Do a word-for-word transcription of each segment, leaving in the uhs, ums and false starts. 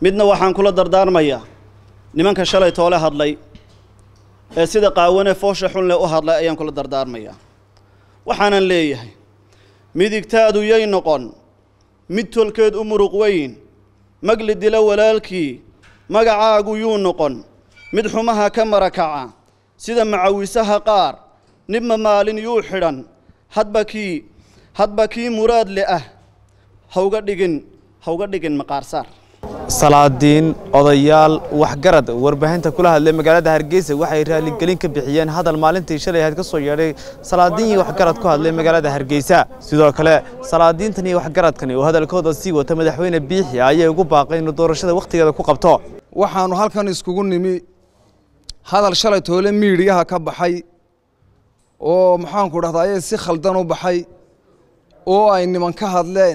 midna waxaan kula dardaarmayaa nimanka shalay toole hadlay ee sida qaawane foosha xun leh u hadlay ayaan kula dardaarmayaa waxaanan leeyahay midigtaadu yay noqon mid tolkeed u muruq weyn magli dila walaalkii magacaagu yuu noqon mid xumaha ka marakaca sida macawisaha qaar nibma maalin yuu xidhan hadba kii hadba kii muraad le ah hawga dhigin hawga dhigin maqaarsaar salaadiin odayaal waxgarad warbaahinta kula hadlay magaalada Hargeysa waxay raali gelin ka bixiyeen hadal maalintii shalay ahayd ka soo yeedhay salaadiin waxgarad ku hadlay magaalada Hargeysa sidoo kale salaadiintan iyo waxgaradkani oo hadalkooda sii wata madaxweyne Biixi ayay ugu baaqeen inuu doorashada waqtigeeda ku qabto waxaanu halkan iskugu nimi hadal shalay toole miidiyaha ka baxay oo maxaan ku dhahdaa si khaldan u baxay oo ay niman ka hadleen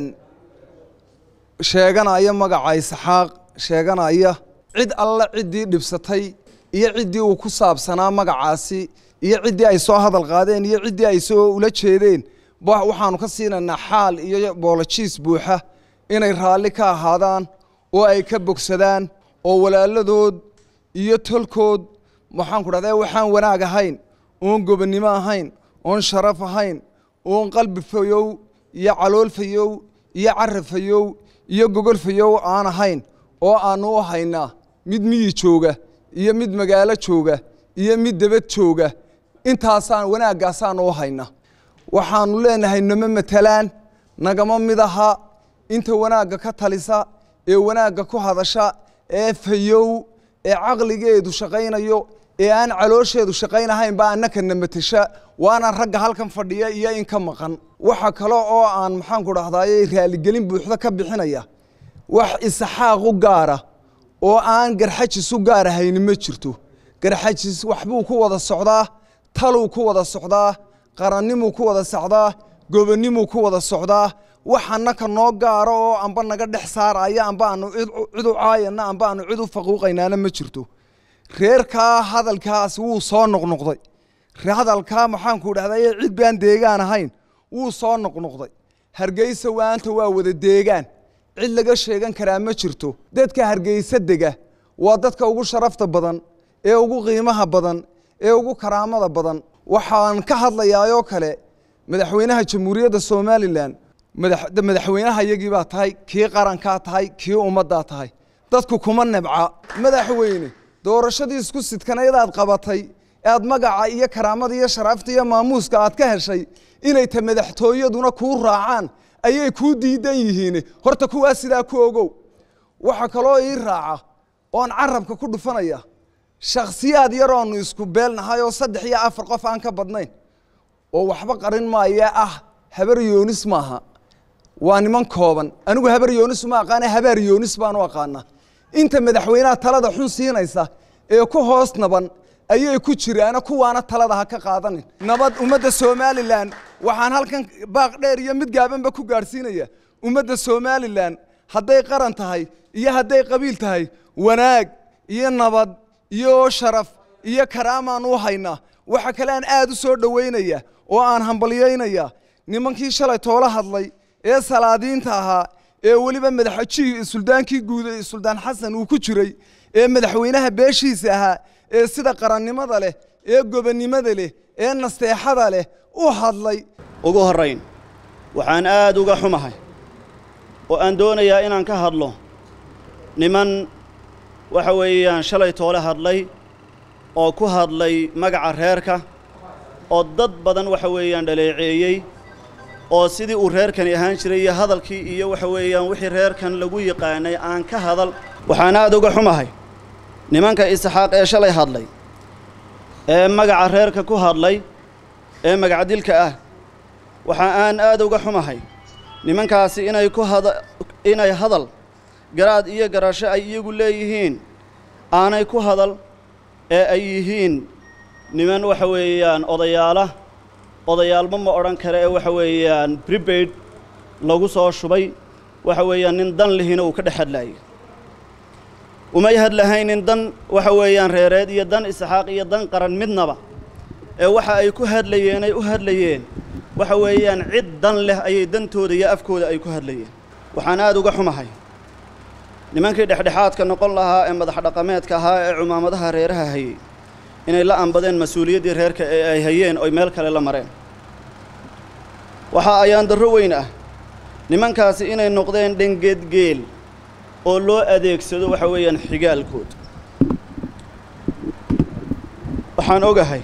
sheeganaya magaca Isxaaq sheeganaya cid alla cidii dhibsatay iyo cidii uu ku saabsanaa magacaasi iyo cidii ay soo hadal qaadeen iyo cidii ay soo ula jeedeen waxaanu ka siinanaa xaal iyo boolojiis buuxa inay raali ka ahaadaan oo ay ka bogsadaan oo walaaladood iyo tolkood waxaan ku dhahdaa waxaan wanaag ahayn oon gobonimo ahayn oon sharaf ahayn oon qalbi fayow iyo calool fayow iyo caraf fayow iyo gogol fayow aan ahayn oo aanu u haynaa mid miyi jooga iyo mid magaalo jooga iyo mid debad jooga intaasaan wanaaggaasaan u haynaa waxaanu leenahay nama matalaan nagama mid aha inta wanaagga ka talisa ee wanaagga ku hadasha ee fayow ee caqligeedu shaqaynayo ee aan caloosheedu shaqaynahayn baa annaka namatasha waana ragga halkan fadhiya iyo in ka maqan waxa kale oo aan maxaan ku dhahdaayay raali gelin buuxda ka bixinaya wax Isxaaq u gaara oo aan garxajis u gaar ahayn ma jirto garxajis waxbuu ku wada socdaa taluu ku wada socdaa qarannimuu ku wada socdaa gobonnimuu ku wada socdaa waxana ka noo gaaro oo amba naga dhex saaraya amba aanu cid u caayana amba aanu cid u faquuqaynaana ma jirto reerka hadalkaas wuu soo noqnoqday hadalka maxaan ku dhahdaa cid baan deegaan ahayn wuu soo noqnoqday Hargeysa waanta waa wada deegaan cid laga sheegan karaa ma jirto dadka Hargeysa dega waa dadka ugu sharafta badan ee ugu qiimaha badan ee ugu karaamada badan waxaan ka hadlayaa kale madaxweynaha jamhuuriyadda Soomaaliland madaxweynaha iyagii baa tahay kii qaranka tahay kii ummadda tahay dadku kuma nabca madaxweyne doorashadii isku sidkanayd qabatay aad magaca iyo karaamada iyo sharafta iyo maamuuska aad ka heshay inay ta madaxtooyaduna ku raacaan ayay ku diidan yihiin horta kuwa sida ku ogow waxa kale oo ii raaca oon carabka ku dhufanaya shakhsiyaad yar oo isku beelnahay oo saddex iyo afar qof aan ka badnayn oo waxba qarin maaya ah habar yoonis maaha waa niman kooban anigu habar yoonis ma aqaan habar yoonis baan u aqaana inta madaxweynaha talada xun siinaysa ee ku hoos naban ayay ku jiraan kuwaana talada ha ka qaadanin nabad ummadda Soomaaliland waxaan halkan baaq dheer iyo mid gaabanba ku gaarsiinaya ummadda Soomaaliland haday qaran tahay iyo haday qabiil tahay wanaag iyo nabad iyo sharaf iyo karaamaan u haynaa waxa kale aan aad u soo dhaweynaya oo aan hambalyeynaya nimankii shalay toole hadlay ee salaadiinta ahaa ee waliba madaxweynaha suldaankii guud ee Suldaan Xasan uu ku jiray ee madaxweynaha beeshiisa ahaa ee sida qarannimada leh ee gobonnimada leh ee nasteexada leh u hadlay ugu horeyn waxaan aad uga xumahay oo aan doonayaa inaan ka hadlo niman waxa weeyaan shalay toole hadlay oo ku hadlay magaca reerka oo dad badan waxa weeyaan dhaleeceeyay oo sidii uu reerkan ahaan jiray iyo hadalkii iyo waxa weeyaan wixii reerkan lagu yaqaanay aan ka hadal waxaan aad uga xumahay nimanka Isxaaq ee shalay hadlay ee magaca reerka ku hadlay ee magaca dilka ah waxa aan aad uga xumahay nimankaasi inay ku hada inay hadal garaad iyo garasho ay iyagu leeyihiin aanay ku hadal ee ay yihiin niman waxa weeyaan odayaala odayaalmo ma oran kare ee waxa weeyaan prepaid lagu soo shubay waxa weeyaan nin dan lehina uu ka dhaxadlaayay uma yahadlahayn dan waxa weeyaan reereed iyo dan Isxaaq iyo dan qaran midnaba ee waxa ay ku hadlayeen ay u hadlayeen waxa weeyaan cid dan leh ayay dantooda iyo afkooda ay ku hadlayeen waxaan aad uga xumahay nimankii dhexdhexaadka noqon lahaa ee madax dhaqameedka ahaa ee cumaamadaha reeraha hayay inay la ambadeen mas-uuliyaddii reerka ee ay hayeen oy meel kale la mareen waxaa ayaan darro weyn ah nimankaasi inay noqdeen dhangeedgeel oo loo adeegsado waxa weeyaan xigaalkood waxaan ogahay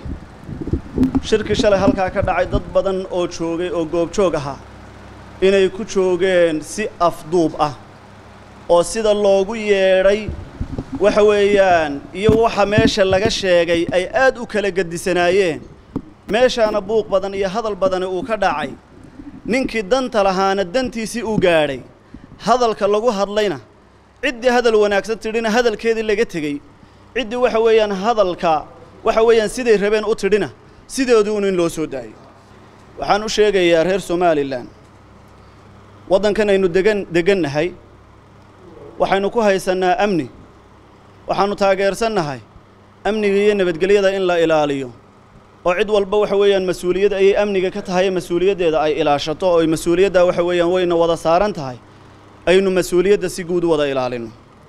shirki shalay halkaa ka dhacay dad badan oo joogay oo goobjoog ahaa inay ku joogeen si afduub ah oo sida loogu yeedhay waxa weeyaan iyo waxa meesha laga sheegay ay aad u kala gadisanaayeen meeshaana buuq badan iyo hadal badani uu ka dhacay ninkii danta lahaana dantiisii uu gaadhay hadalka lagu hadlayna ciddii hadal wanaagsan tidhina hadalkeedii laga tegey ciddii waxa weeyaan hadalka waxa weeyaan siday rabeen u tidhina sidoodii un in loo soo daayay waxaan u sheegayaa reer somalilan waddankan aynu degan degannahay waxaynu ku haysannaa amni waxaannu taageersannahay amniga iyo nabadgelyada in la ilaaliyo oo cid walba waxa weeyaan mas-uuliyad ayay amniga ka tahay mas-uuliyaddeeda ay ilaashato oo mas-uuliyaddaa waxa weeyaan wayna wada saaran tahay aynu mas-uuliyadda si guud wada ilaalino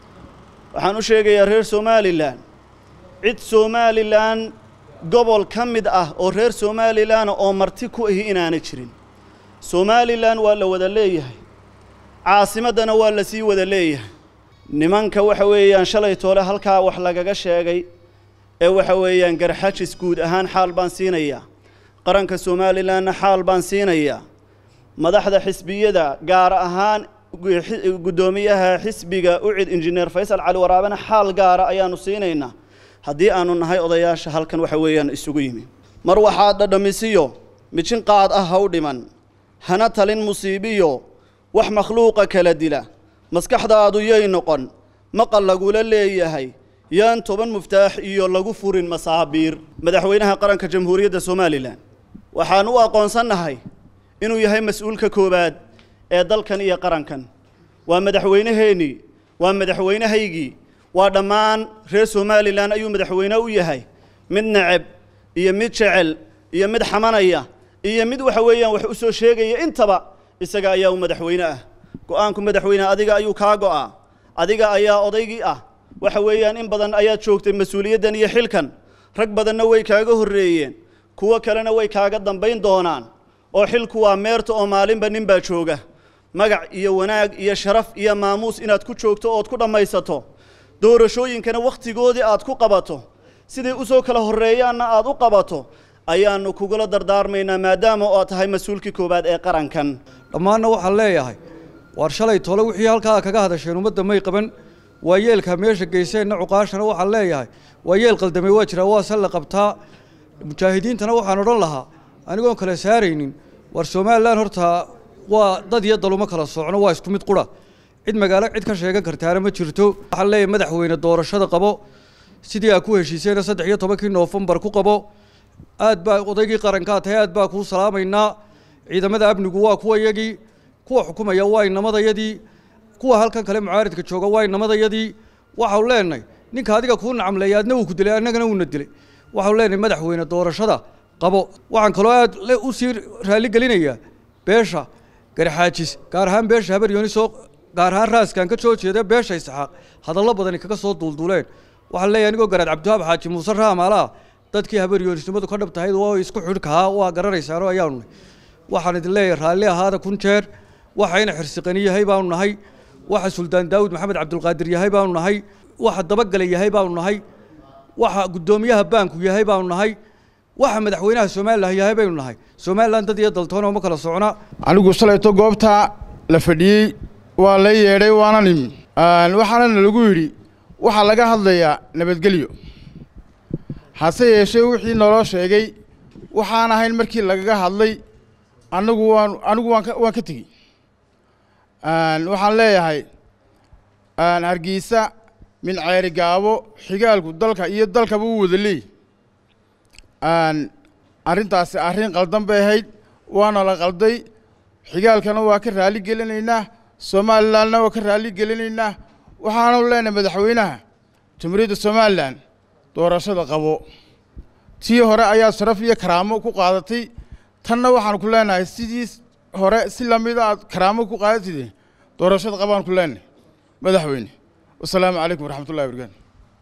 waxaan u sheegayaa reer somalilan cid somalilan gobol ka mid ah oo reer somalilan oo marti ku ahi inaana jirin somalilan waa la wada leeyahay caasimaddana waa la sii wada leeyahay nimanka waxa weeyaan shalay toole halkaa wax lagaga sheegay ee waxa weeyaan garxajis guud ahaan xaal baan siinayaa qaranka somalilanna xaal baan siinayaa madaxda xisbiyada gaar ahaan guddoomiyaha xisbiga ucid injineer faysal cali waraabena xaal gaara ayaanu siinaynaa haddii aanu nahay odayaasha halkan waxa weeyaan isugu yimi mar waxaad dhadhamisiyo mijin qaad ah ha u dhiman hana talin musiibiyo wax makhluuqa kala dila maskaxdaadu yay noqon maqal lagula leeyahay yaan toban muftaax iyo lagu furin masaabiir madaxweynaha qaranka jamhuuriyadda somalilan waxaan u aqoonsannahay inuu yahay mas-uulka koowaad ee dalkan iyo qarankan waa madaxweynaheennii waa madaxweynahaygii waa dhammaan reer somalilan ayuu madaxweyne u yahay mid neceb iyo mid jecel iyo mid xamanaya iyo mid waxa weeyaan wax u soo sheegaya intaba isaga ayaa u madaxweyne ah go'aanku madaxweyne adiga ayuu kaa go'aa adiga ayaa odaygii ah waxa weeyaan in badan ayaad joogtay mas-uuliyaddan iyo xilkan rag badanna way kaaga horreeyeen kuwo kalena way kaaga dambayn doonaan oo xilku waa meerta oo maalinba nin baa jooga magac iyo wanaag iyo sharaf iyo maamuus inaad ku joogto ood ku dhammaysato doorashooyinkana wakhtigoodii aad ku qabato siday u soo kala horreeyaanna aad u qabato ayaannu kugula dardaarmaynaa maadaama oo aad tahay mas-uulkii koowaad ee qarankan dhammaanna waxaan leeyahay waar shalay tole wixii halkaa kaga hadasheen ummadda may qaban waa yeelkaa meesha geyseenna cuqaashana waxaan leeyahay waa yeel qaldamay waa jiraa waa se la qabtaa mujaahidiintana waxaan odhan lahaa anigoon kala saaraynin war somalilan horta waa dad iyo dalumo kala socno waa isku mid qura cid magaalo cid ka sheegan kartaana ma jirto waxaan leeyahay madaxweyne doorashada qabo sidii aad ku heshiisayna saddex iyo tobankii noofembar ku qabo aad baa odaygii qarankaa tahay aad baa kuu salaamaynaa ciidamada amnigu waa kuwa yagii kuwa xukumaya waa inamadayadii kuwa halkan kale mucaaridka jooga waa inamadayadii waxaanu leenahay ninka adiga kuu nacamleeya adna wuu ku dilay annagana wuuna dilay waxaanu leenahay madaxweyne doorashada qabo waxaan kaloo aad u sii raalli gelinayaa beesha garxaajis gaar ahaan beesha habar yooniso gaar ahaan raaskan ka soo jeeda beesha isxaaq hadallo badani kaga soo duulduuleen waxaan leeyahay anigoo garaad cabdiwahaab xaaji muuse raamaalaha dadkii habar yoonisnimadu ka dhab tahayd waa isku xidhkahaa waa garanaysaano ayaanu nahay waxaan idin leeyahay raalli ahaada kun jeer waxayna xirsiqani yahay baanu nahay waxa suldaan daawud maxamed cabdulqaadir yahay baanu nahay waxa dabagale yahay baanu nahay waxa guddoomiyaha baanku yahay baanu nahay waxa madaxweynaha somalilan yahay baynu nahay somalilan dad iyo daltoona uma kala socna anigu shalayto goobta la fadhiyey waa la yeedhay waana nimi waxaana lagu yidhi waxaa laga hadlayaa nabadgelyo hase yeeshee wixii naloo sheegay waxaan ahayn markii lagaga hadlay anigu waan anigu waan ka waan ka tegey waxaan leeyahay hargeysa min ceeri gaabo xigaalku dalka iyo dalkaba u wada leey arrintaasi arrin qaldan bay ahayd waana la qalday xigaalkana waa ka raali gelinaynaa somalilanna waa ka raali gelinaynaa waxaanu leenahay madaxweynaha jamhuuriyadda somalilan doorashada qabo tii hore ayaa sharaf iyo karaamo ku qaadatay tanna waxaan ku leenahay sidii hore si lamida aad karaamo ku qaadatid doorashada qabaan ku leenahay madaxweyne wasalaamu calaykum waraxmatullahi wabarakaatu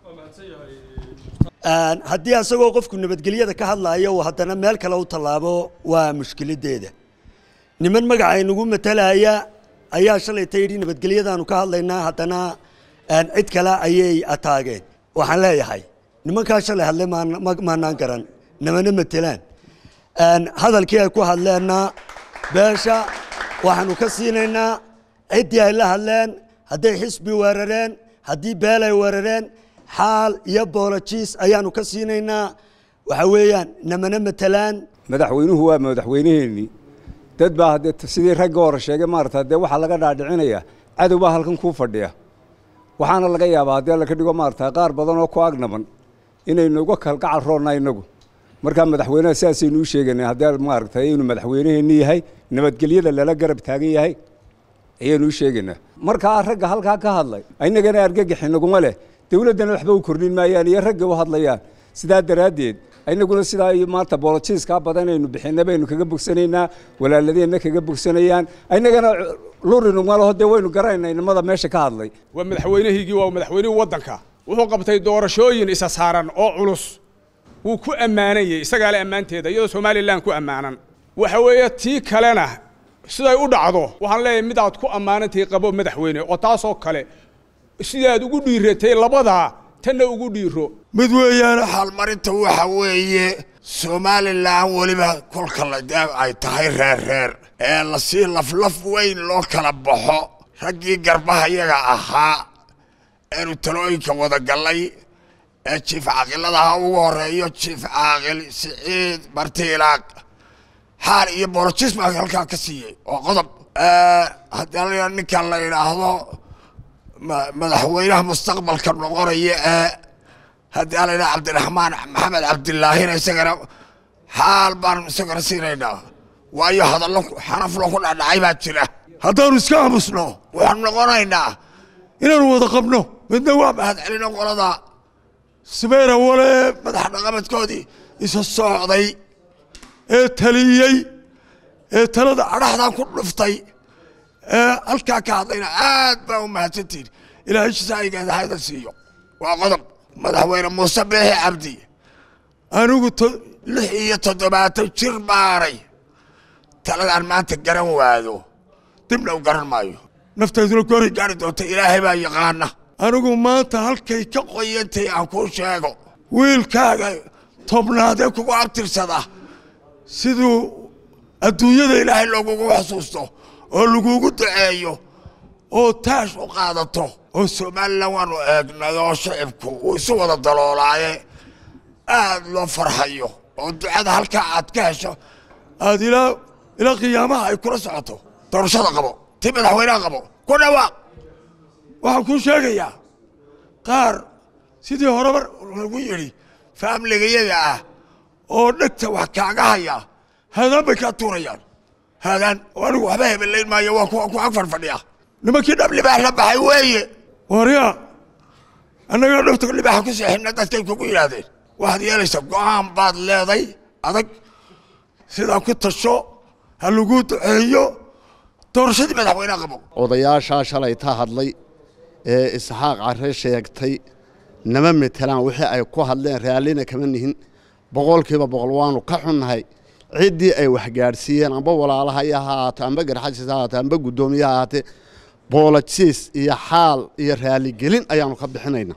haddii asagoo qofku nabadgelyada ka hadlaayo uu haddana meel kale u tallaabo waa mushkiladeeda niman magaca inagu matalaya ayaa shalayta yidhi nabadgelyadaanu ka hadlaynaa haddana cid kale ayay ataageen waxaan leeyahay nimankaa shalay hadle maanaan garan namana matelaan hadalkii ay ku hadleenna beesha waxaanu ka siinaynaa ciddii ay la hadleen hadday xisbi weerareen haddii beel ay weerareen xaal iyo boolojiis ayaanu ka siinaynaa waxa weeyaan namana matelaan madaxweynuhu waa madaxweynaheennii dad baa haddee sidii ragga hore sheegay maarata dee waxaa laga dhaadhicinayaa cadow baa halkan kuu fadhiya waxaana laga yaabaa haddii laka dhigo maarata qaar badan oo ku agnaban inaynu uga kalgacal roonnaa innagu markaa madaxweynaha sidaasaynu u sheegaynay haddii maaragtay inuu madaxweynaheenni yahay nabadgelyada lala garab taagan yahay ayaanu u sheegaynaa markaa ragga halkaa ka hadlay innagana argagax inaguma leh dawladdana waxba u kordhin maayaan iyo ragga u hadlayaan sidaa daraaddeed inaguna sidaa iyo maanta boolojiiskaa badan aynu bixinna baynu kaga bogsanaynaa walaaladeenna kaga bogsanayaan innagana lurinugma laho dee waynu garanaynaa inamada meesha ka hadlay waa madaxweynahaygii waa madaxweynihii waddanka wuxuu qabtay doorashooyin isa saaran oo culus wuu ku ammaanayey isagaa le ammaanteeda iyadoo somalilan ku ammaanan waxa weeye tii kalena siday u dhacdo waxaan leeyahay mid aad ku ammaanantahay qabo madaxweyne oo taasoo kale sidaad ugu dhiiratay labadaa tanna ugu dhiiro mid weeyaana xaalmarinta waxa weeye somalilan weliba kolka ay tahay reer reer ee lasii laflaf weyn loo kala baxo raggii garbaha iyaga ahaa eenu talooyinka wada gallay ee jiif caaqiladaha ugu horeeyo jiif caaqil siciid martiilaaq xaal iyo boolojis baa halkaa ka siiyey oo qodob haddii ninkan la yidhaahdo madaxweynaha mustaqbalka noqonaya ee haddii ala yidhaha cabdiraxmaan maxamed cabdilaahina isagana xaal baanu isagana siinaynaa waayo hadallo xanaflo ku dhacdhacay baa jira haddaanu iska aamusno waxaanu noqonaynaa inaanu wada qabno midna waa mahad celino qolada sibeera wale madax dhaqameedkoodii isa socday ee taliyey ee talada adhaxdan ku dhuftay ee halkaa ka hadlayna aad baa u mahadsantihin ilaahay jisaayigeeda hayda siiyo waa qodob madaxweyne muuse biixi cabdi anigu lix iyo toddobaatan jir baanay taladaan maanta garan waado dibna u garan maayo nafteeduna goori gaari doonta ilaahay baa yaqaana anigu maanta halkay ka qoyantay aan kuu sheego wiilkaaga tobnaadee kugu abtirsada siduu adduunyada ilaahay loogugu xasuusto oo lagugu duceeyo oo taash u qaadato oo somalilan waanu eegnay oo shacibku uu isu wada daloolaaye aad loo farxayo oo ducada halkaa aad ka hesho aad ilaa ilaa qiyaamaha ay kula socoto doorashada qabo ti madaxweynaha qabo ku dhawaaq waxaan kuu sheegayaa qaar sidii horeba lagu yidhi faamligayaga ah oo dhegta wax kaaga haya haadaan bay kaa tuurayaan haadaan oo anigu waxba hebelayn maayo waa ku ag farfadhiya nimankii dhab libaax la baxay weeye waryaa annagaa dhabta libaaxa ku seexina dadkay kugu yidhaahdeen waxaad yeelaysaa go-aan baad leeday adag sidaa ku tasho ha lagu duceeyo doorashadii madaxweynaha qabo odayaashaa shalay ta hadlay ee isxaaq carre sheegtay nama metelaan wixii ay ku hadleen raallina kama nihin boqolkiiba boqol waanu ka xunnahay ciddii ay wax gaadhsiiyeen amba walaalaha ha ahaatee amba garxajis ha ahaatee amba guddoomiye ha ahaatee boolojis iyo xaal iyo raaligelin ayaanu ka bixinaynaa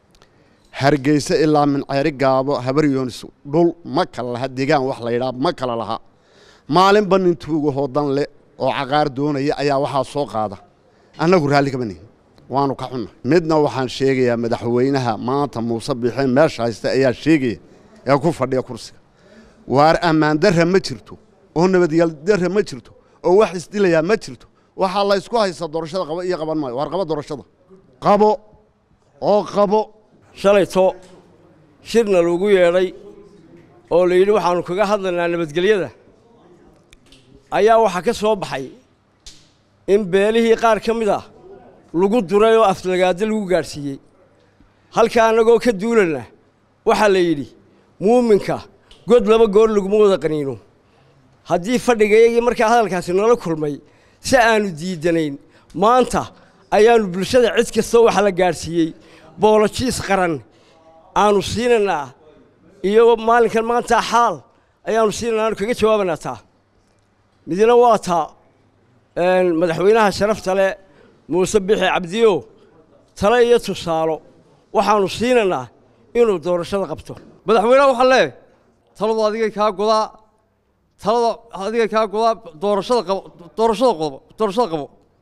hargeysa ilaa minceeri gaabo habar yoonis dhul ma kala laha deegaan wax la yidhaha ma kala laha maalinba nin tuuga hoodan le oo caqaar doonaya ayaa waxaa soo qaada annagu raalli kama nihin waanu ka xunnahay midna waxaan sheegayaa madaxweynaha maanta muuse biixeen meesha haysta ayaa sheegaya ee ku fadhiya kursiga waar ammaan darra ma jirto oo nabadgel darra ma jirto oo wax isdilayaa ma jirto waxaa la isku haysta doorashada qabo iyo qaban maayo waar qabo doorashada qabo oo qabo shalayto shirna lagu yeedhay oo la yidhi waxaanu kaga hadlaynaa nabadgelyada ayaa waxaa ka soo baxay in beelihii qaar ka mid ah lagu duray oo aflagaado lagu gaadhsiiyey halkaa annagoo ka duulana waxaa la yidhi muuminka god laba goor laguma wada qaniino haddii fadhigayagii markaa hadalkaasi nala kulmay si aanu diidanayn maanta ayaanu bulshada cid kasta waxa la gaarsiiyey boolojiis qaran aanu siinaynaa iyo maalinkan maanta xaal ayaanu siinaynaa aanu kaga jawaabanaa taa midna waa taa madaxweynaha sharafta leh muuse bixi cabdiyo tale iyo tusaalo waxaanu siinaynaa inuu doorashada qabto madaxweynaha waxaa leeyahay taladu adigay kaa godaa talada adigay kaa godaa doorashada qabo doorashada qabo doorashada qabo